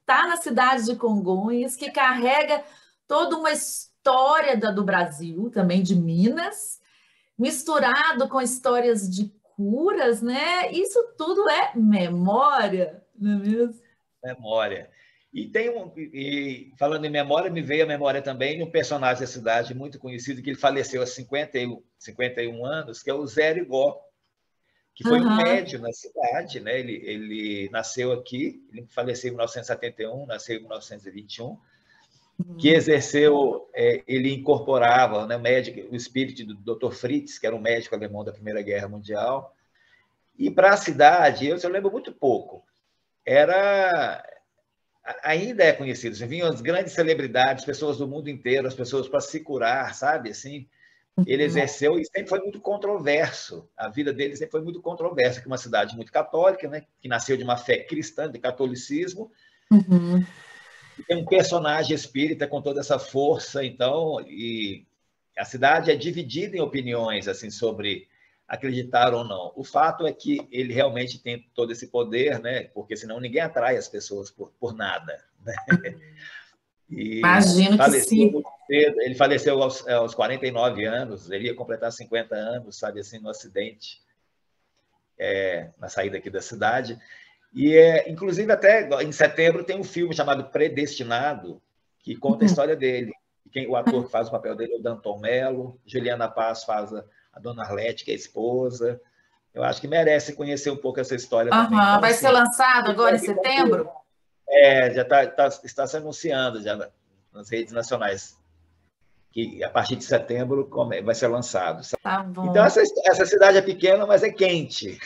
está na cidade de Congonhas, que carrega toda uma história da, do Brasil, também de Minas, misturado com histórias de curas, né? Isso tudo é memória, não é mesmo? Memória. E tem um, e falando em memória, me veio a memória também de um personagem da cidade muito conhecido, que ele faleceu há cinquenta e um anos, que é o Zé Rigó, que foi uhum. um médium na cidade, né? Ele, ele nasceu aqui, ele faleceu em mil novecentos e setenta e um, nasceu em mil novecentos e vinte e um, uhum. que exerceu, é, ele incorporava, né, médico, o espírito do doutor Fritz, que era um médico alemão da Primeira Guerra Mundial, e para a cidade, eu, eu lembro muito pouco, era... ainda é conhecido. Você vinham as grandes celebridades, pessoas do mundo inteiro, as pessoas para se curar, sabe? Assim, ele exerceu e sempre foi muito controverso. A vida dele sempre foi muito controversa, que é uma cidade muito católica, né? Que nasceu de uma fé cristã, de catolicismo. Uhum. E tem um personagem espírita com toda essa força, então, e a cidade é dividida em opiniões assim sobre acreditar ou não. O fato é que ele realmente tem todo esse poder, né? Porque senão ninguém atrai as pessoas por, por nada. Né? E imagino que sim. Muito cedo. Ele faleceu aos, aos quarenta e nove anos, ele ia completar cinquenta anos, sabe, assim, no acidente, é, na saída aqui da cidade. E, é, inclusive, até em setembro tem um filme chamado Predestinado, que conta a história dele. E quem, o ator que faz o papel dele é o Danton Mello, Juliana Paz faz a a dona Arlete, que é a esposa. Eu acho que merece conhecer um pouco essa história uhum, também. Então, vai assim, ser lançado agora em setembro? É, já tá, tá, está se anunciando já nas redes nacionais, que a partir de setembro vai ser lançado. Tá bom. Então, essa, essa cidade é pequena, mas é quente.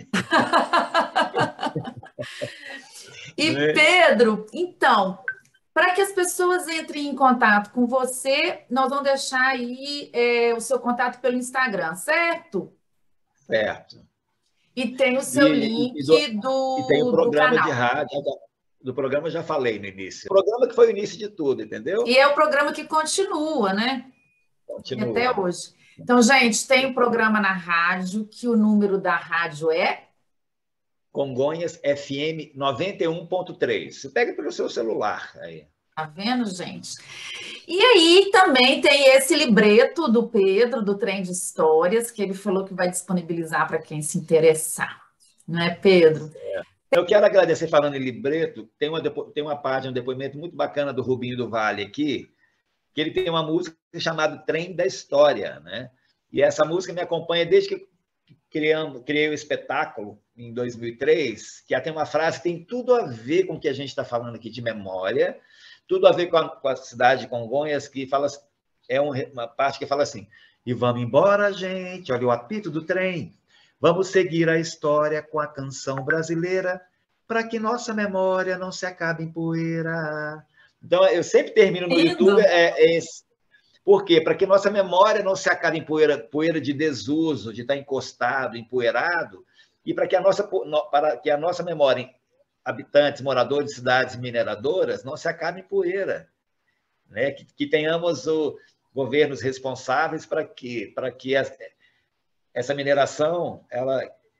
E, Pedro, então... Para que as pessoas entrem em contato com você, nós vamos deixar aí é, o seu contato pelo Instagram, certo? Certo. E tem o seu e, link e do, do, e tem o programa do canal. de rádio. Do programa eu já falei no início. O programa que foi o início de tudo, entendeu? E é o programa que continua, né? Continua. Até hoje. Então, gente, tem o um programa na rádio, que o número da rádio é... Congonhas F M noventa e um ponto três. Você pega pelo seu celular aí. Tá vendo, gente? E aí também tem esse libreto do Pedro, do Trem de Histórias, que ele falou que vai disponibilizar para quem se interessar. Não é, Pedro? É. Eu quero agradecer, falando em libreto, tem uma, tem uma página, um depoimento muito bacana do Rubinho do Vale aqui, que ele tem uma música chamada Trem da História, né? E essa música me acompanha desde que criamos, criei o espetáculo, em dois mil e três, que tem uma frase que tem tudo a ver com o que a gente está falando aqui de memória, tudo a ver com a, com a cidade de Congonhas, que fala, é um, uma parte que fala assim: e vamos embora, gente, olha o apito do trem, vamos seguir a história com a canção brasileira, para que nossa memória não se acabe em poeira. Então, eu sempre termino no Lindo. YouTube, é, é esse. Por quê? Para que nossa memória não se acabe em poeira, poeira de desuso, de estar encostado, empoeirado, e para que a nossa, para que a nossa memória, habitantes, moradores de cidades mineradoras, não se acabe em poeira, né? Que, que tenhamos o, governos responsáveis para que, para que essa, essa mineração, ela,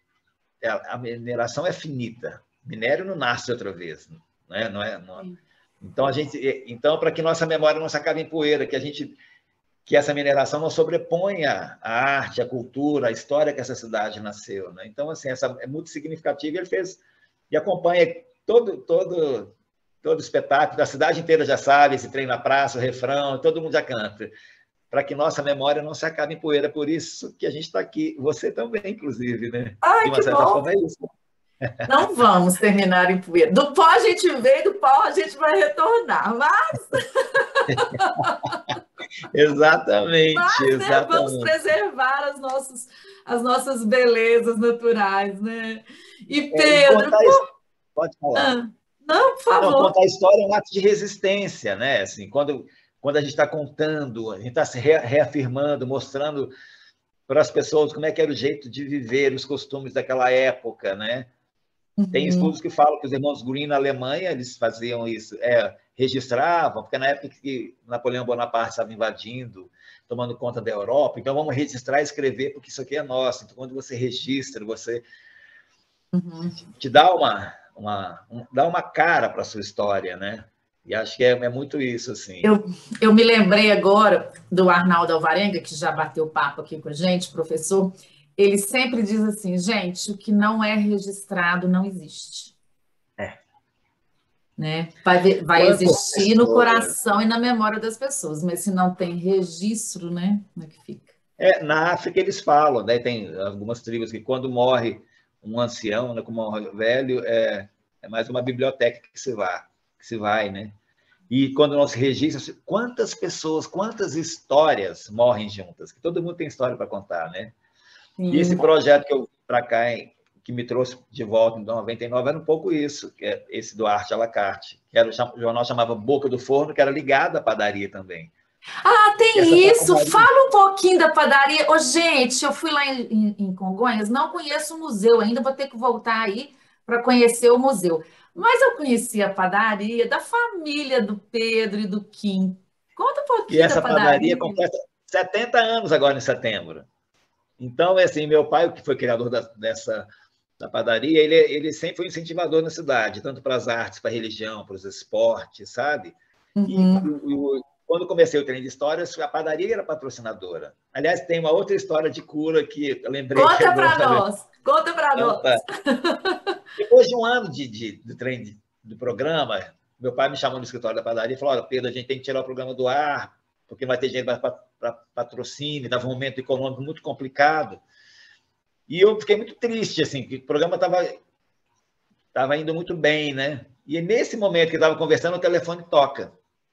a mineração é finita, minério não nasce outra vez, né? Não é, não, então a gente, então para que nossa memória não se acabe em poeira, que a gente que essa mineração não sobreponha a arte, a cultura, a história que essa cidade nasceu, né? Então, assim, essa é muito significativa. Ele fez e acompanha todo todo todo o espetáculo, a cidade inteira já sabe esse trem na praça, o refrão, todo mundo já canta, para que nossa memória não se acabe em poeira. Por isso que a gente está aqui, você também, inclusive, né? Ai, de uma que certa bom. forma é isso. Não vamos terminar em poeira. Do pó a gente veio, do pó a gente vai retornar, mas... Exatamente, mas, né, exatamente. vamos preservar as nossas, as nossas belezas naturais, né? E, Pedro... É, por... Pode falar. Ah, não, por favor. Não, contar a história é um ato de resistência, né? Assim, quando, quando a gente está contando, a gente está se reafirmando, mostrando para as pessoas como é que era o jeito de viver, os costumes daquela época, né? Uhum. Tem estudos que falam que os irmãos Grimm na Alemanha, eles faziam isso, é, registravam, porque na época que Napoleão Bonaparte estava invadindo, tomando conta da Europa, então vamos registrar e escrever, porque isso aqui é nosso. Então, quando você registra, você uhum. te dá uma, uma, um, dá uma cara para a sua história, né? E acho que é, é muito isso, assim. Eu, eu me lembrei agora do Arnaldo Alvarenga, que já bateu papo aqui com a gente, professor. Ele sempre diz assim, gente, o que não é registrado não existe. É. Né? Vai, ver- vai Quantas existir no pessoas... coração e na memória das pessoas, mas se não tem registro, né? Como é que fica? É, na África eles falam, né? Tem algumas tribos que quando morre um ancião, né, como um velho, é, é mais uma biblioteca que se vai, que se vai, né? E quando não se registra, quantas pessoas, quantas histórias morrem juntas? Que todo mundo tem história para contar, né? E esse Sim. projeto que eu para cá, que me trouxe de volta em noventa e nove, era um pouco isso, que é esse do Arte à la carte, que era, o jornal chamava Boca do Forno, que era ligado à padaria também. Ah, E essa tem isso! padaria... Fala um pouquinho da padaria. Ô, gente, eu fui lá em, em- em Congonhas, não conheço o museu ainda, vou ter que voltar aí para conhecer o museu. Mas eu conheci a padaria da família do Pedro e do Kim. Conta um E pouquinho da essa padaria padaria. completa setenta anos agora em setembro. Então, assim, meu pai, que foi criador da, dessa da padaria, ele, ele sempre foi incentivador na cidade, tanto para as artes, para a religião, para os esportes, sabe? E, Uhum. e, quando comecei o treino de histórias, a padaria era patrocinadora. Aliás, tem uma outra história de cura que eu lembrei aqui Conta para agora. nós, conta para Então, tá. nós. Depois de um ano de, de, de treino de, do programa, meu pai me chamou no escritório da padaria e falou: olha, Pedro, a gente tem que tirar o programa do ar, porque vai ter dinheiro para patrocínio, estava um momento econômico muito complicado. E eu fiquei muito triste, assim, porque o programa estava tava indo muito bem, né? E nesse momento que eu estava conversando, o telefone toca.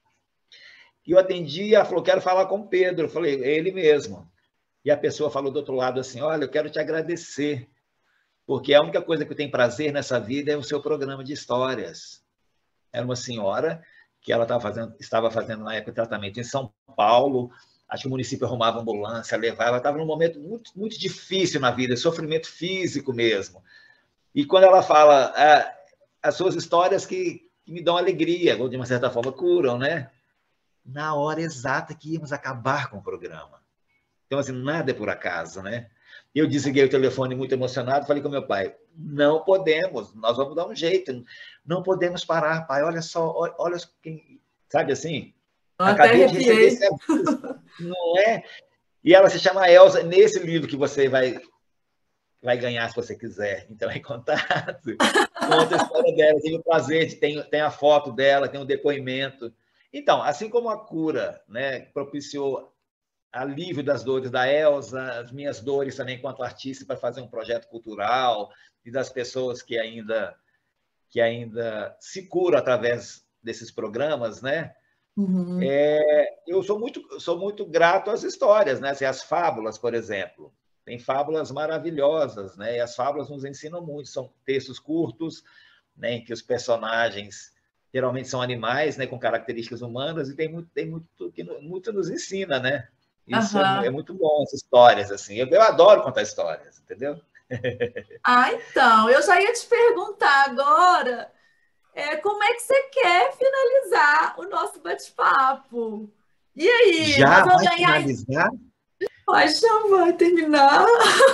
E eu atendi e ela falou: quero falar com o Pedro. Eu falei: é ele mesmo. E a pessoa falou do outro lado assim: olha, eu quero te agradecer, porque a única coisa que eu tenho prazer nessa vida é o seu programa de histórias. Era uma senhora que ela estava fazendo, estava fazendo na época tratamento em São Paulo. Acho que o município arrumava ambulância, levava. Ela estava num momento muito, muito difícil na vida, sofrimento físico mesmo. E quando ela fala, ah, as suas histórias que, que me dão alegria, ou de uma certa forma curam, né? Na hora exata que íamos acabar com o programa. Então, assim, nada é por acaso, né? Eu desliguei o telefone muito emocionado, falei com meu pai: não podemos, nós vamos dar um jeito, não podemos parar, pai, olha só, olha, olha quem... sabe assim? Eu até Acabei de receber arrepiei. esse aviso, não é? E ela se chama Elza, nesse livro que você vai, vai ganhar se você quiser entrar em contato, conta a história dela, tive o prazer de tem, tem a foto dela, tem o depoimento. Então, assim como a cura, né, propiciou alívio das dores da Elza, as minhas dores também enquanto artista para fazer um projeto cultural e das pessoas que ainda que ainda se curam através desses programas, né? Uhum. É, eu sou muito sou muito grato às histórias, né? Assim, as fábulas, por exemplo, tem fábulas maravilhosas, né? E as fábulas nos ensinam muito, são textos curtos, né? Em que os personagens geralmente são animais, né? Com características humanas e tem muito tem muito que muito nos ensina, né? Isso é, é Aham. muito bom, essas histórias, assim. Eu, eu adoro contar histórias, entendeu? Ah, então, eu já ia te perguntar agora, é, como é que você quer finalizar o nosso bate-papo? E aí, nós Já vamos vai ganhar? finalizar? Paixão vai terminar,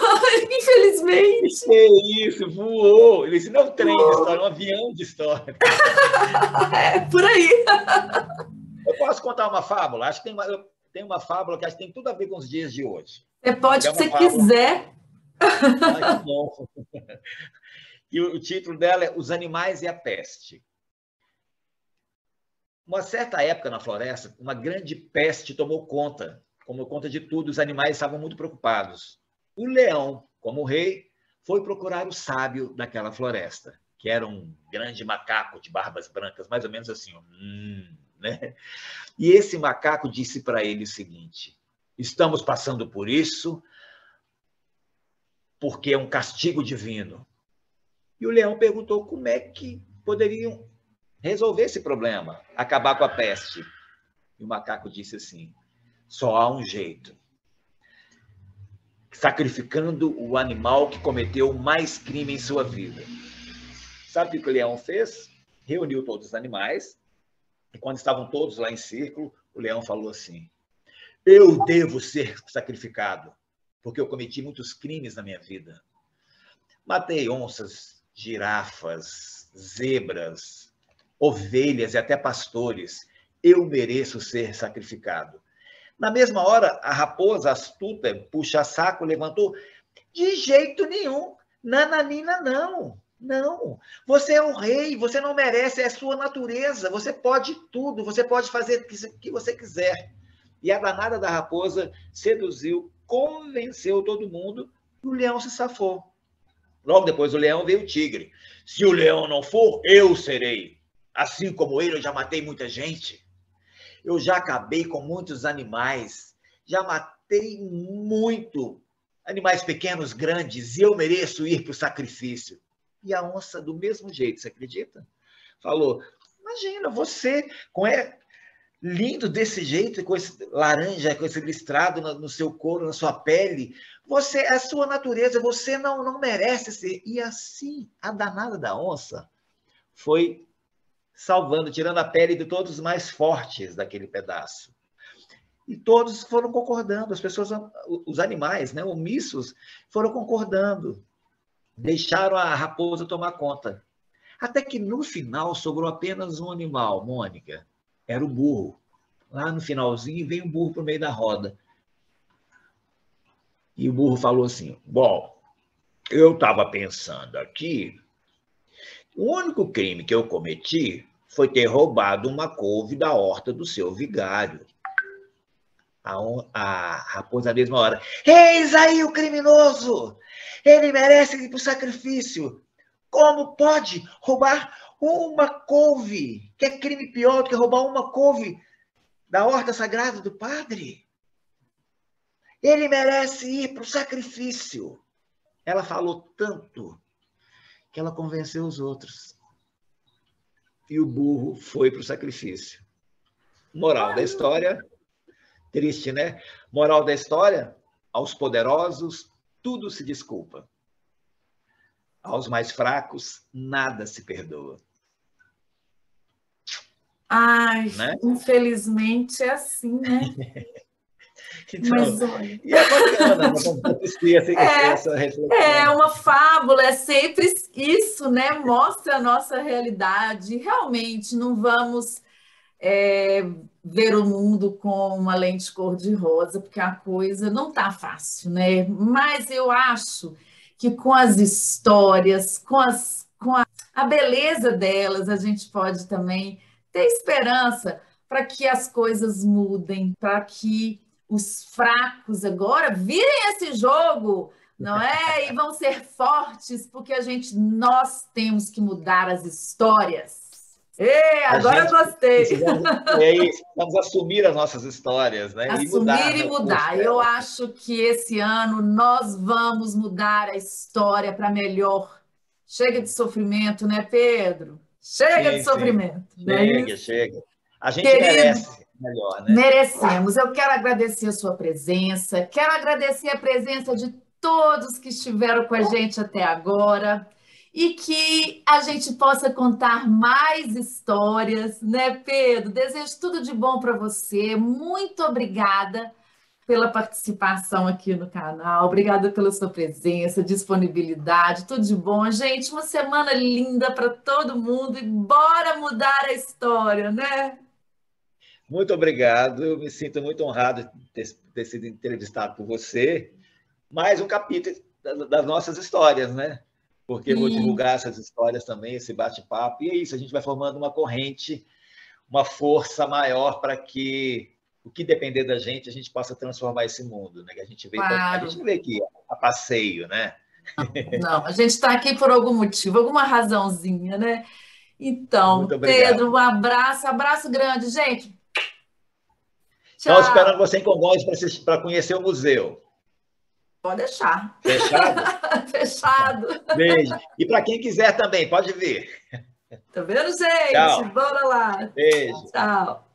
Que infelizmente. que é isso? Voou! Isso não é um trem de história, é um avião de história. É por aí. Eu posso contar uma fábula? Acho que tem uma, tem uma fábula que acho que tem tudo a ver com os dias de hoje. Você pode Que é o que uma você fábula. quiser. Ai, que bom! E o, o título dela é Os Animais e a Peste. Uma certa época na floresta, uma grande peste tomou conta, tomou conta de tudo, os animais estavam muito preocupados. O leão, como rei, foi procurar o sábio daquela floresta, que era um grande macaco de barbas brancas, mais ou menos assim, hum, né? E esse macaco disse para ele o seguinte: estamos passando por isso porque é um castigo divino. E o leão perguntou como é que poderiam resolver esse problema, acabar com a peste. E o macaco disse assim: só há um jeito. Sacrificando o animal que cometeu mais crime em sua vida. Sabe o que o leão fez? Reuniu todos os animais, e quando estavam todos lá em círculo, o leão falou assim: eu devo ser sacrificado, porque eu cometi muitos crimes na minha vida. Matei onças, girafas, zebras, ovelhas e até pastores. Eu mereço ser sacrificado. Na mesma hora, a raposa astuta, puxa saco, levantou. De jeito nenhum. Nananina, não. Não. Você é um rei, você não merece, é a sua natureza. Você pode tudo, você pode fazer o que você quiser. E a danada da raposa seduziu, convenceu todo mundo, e o leão se safou. Logo depois do leão veio o tigre. Se o leão não for, eu serei. Assim como ele, eu já matei muita gente. Eu já acabei com muitos animais. Já matei muito animais pequenos, grandes, e eu mereço ir para o sacrifício. E a onça, do mesmo jeito, você acredita? Falou, imagina, você com é lindo desse jeito, com esse laranja, com esse listrado no, no seu couro, na sua pele, você, é a sua natureza, você não, não merece ser. E assim, a danada da onça foi salvando, tirando a pele de todos os mais fortes daquele pedaço. E todos foram concordando, as pessoas, os animais, né, omissos, foram concordando. Deixaram a raposa tomar conta. Até que no final sobrou apenas um animal, Mônica. Era o burro. Lá no finalzinho veio um burro para o meio da roda. E o burro falou assim, bom, eu estava pensando aqui, o único crime que eu cometi foi ter roubado uma couve da horta do seu vigário. A, a raposa, na mesma hora, eis aí o criminoso! Ele merece ir para o sacrifício. Como pode roubar uma couve? Que é crime pior do que roubar uma couve da horta sagrada do padre? Ele merece ir para o sacrifício. Ela falou tanto que ela convenceu os outros. E o burro foi para o sacrifício. Moral da história, triste, né? Moral da história, aos poderosos, tudo se desculpa. Aos mais fracos, nada se perdoa. Ai, né? Infelizmente é assim, né? Então, mas, olha... E é bacana, essa, é, essa reflexão. É uma fábula, é sempre isso, né? Mostra a nossa realidade. Realmente, não vamos é, ver o mundo com uma lente cor-de-rosa, porque a coisa não está fácil, né? Mas eu acho que com as histórias, com, as, com a, a beleza delas, a gente pode também ter esperança para que as coisas mudem, para que os fracos agora virem esse jogo, não é? E vão ser fortes, porque a gente, nós temos que mudar as histórias. Ei, agora eu gostei. É isso, vamos assumir as nossas histórias, né? Assumir e mudar. E mudar. Eu acho que esse ano nós vamos mudar a história para melhor. Chega de sofrimento, né, Pedro? Chega sim, de sofrimento. Sim. Chega, é chega. A gente Querido, merece melhor, né? Merecemos. Eu quero agradecer a sua presença, quero agradecer a presença de todos que estiveram com a gente até agora e que a gente possa contar mais histórias, né, Pedro? Desejo tudo de bom para você. Muito obrigada pela participação aqui no canal. Obrigada pela sua presença, disponibilidade, tudo de bom. Gente, uma semana linda para todo mundo e bora mudar a história, né? Muito obrigado, eu me sinto muito honrado de ter, ter sido entrevistado por você. Mais um capítulo das nossas histórias, né? Porque eu vou divulgar essas histórias também, esse bate-papo. E é isso, a gente vai formando uma corrente, uma força maior para que o que depender da gente, a gente possa transformar esse mundo, né? Que a gente vê, claro. A gente vê aqui a passeio, né? Não, não, a gente está aqui por algum motivo, alguma razãozinha, né? Então, Pedro, um abraço, abraço grande, gente. Estamos esperando você em Congonhas para conhecer o museu. Pode deixar. Fechado? Fechado. Beijo. E para quem quiser também, pode vir. Tá vendo, gente? Tchau. Bora lá. Beijo. Tchau.